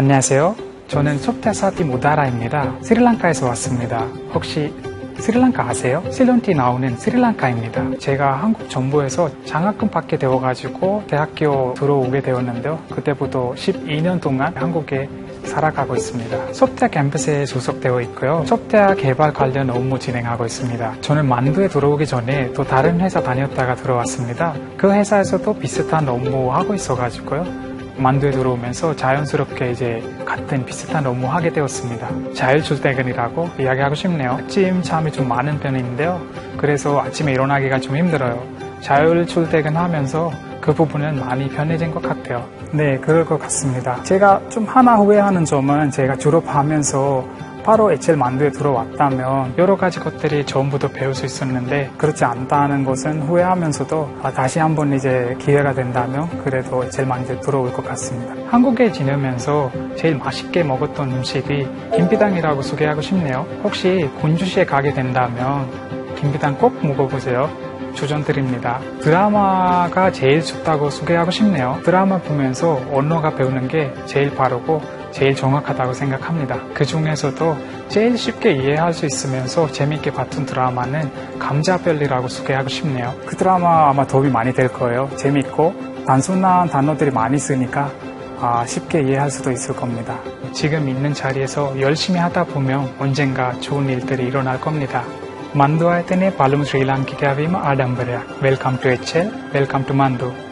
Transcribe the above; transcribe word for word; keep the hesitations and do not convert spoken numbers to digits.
안녕하세요. 저는 소프트사티 무다라입니다. 스리랑카에서 왔습니다. 혹시 스리랑카 아세요? 실론티 나오는 스리랑카입니다. 제가 한국 정부에서 장학금 받게 되어가지고 대학교 들어오게 되었는데요. 그때부터 십이 년 동안 한국에 살아가고 있습니다. 소프트웨어 캠퍼스에 소속되어 있고요. 소프트웨어 개발 관련 업무 진행하고 있습니다. 저는 만두에 들어오기 전에 또 다른 회사 다녔다가 들어왔습니다. 그 회사에서도 비슷한 업무 하고 있어가지고요. 만두에 들어오면서 자연스럽게 이제 같은 비슷한 업무 하게 되었습니다. 자율 출퇴근이라고 이야기하고 싶네요. 아침 잠이 좀 많은 편인데요. 그래서 아침에 일어나기가 좀 힘들어요. 자율 출퇴근하면서 그 부분은 많이 편해진 것 같아요. 네, 그럴 것 같습니다. 제가 좀 하나 후회하는 점은 제가 졸업하면서 바로 에이치엘 만두에 들어왔다면 여러 가지 것들이 전부터 배울 수 있었는데 그렇지 않다는 것은 후회하면서도 다시 한번 이제 기회가 된다면 그래도 에이치엘 만두에 들어올 것 같습니다. 한국에 지내면서 제일 맛있게 먹었던 음식이 김비당이라고 소개하고 싶네요. 혹시 군주시에 가게 된다면 김비당 꼭 먹어보세요. 추천드립니다. 드라마가 제일 좋다고 소개하고 싶네요. 드라마 보면서 언어가 배우는 게 제일 빠르고 제일 정확하다고 생각합니다. 그 중에서도 제일 쉽게 이해할 수 있으면서 재밌게 봤던 드라마는 감자별이라고 소개하고 싶네요. 그 드라마 아마 도움이 많이 될 거예요. 재밌고 단순한 단어들이 많이 쓰니까 아, 쉽게 이해할 수도 있을 겁니다. 지금 있는 자리에서 열심히 하다 보면 언젠가 좋은 일들이 일어날 겁니다. Mandu ayatane palum Sri Lanka kawima adambara. Welcome to 에이치엘. Welcome to Mandu.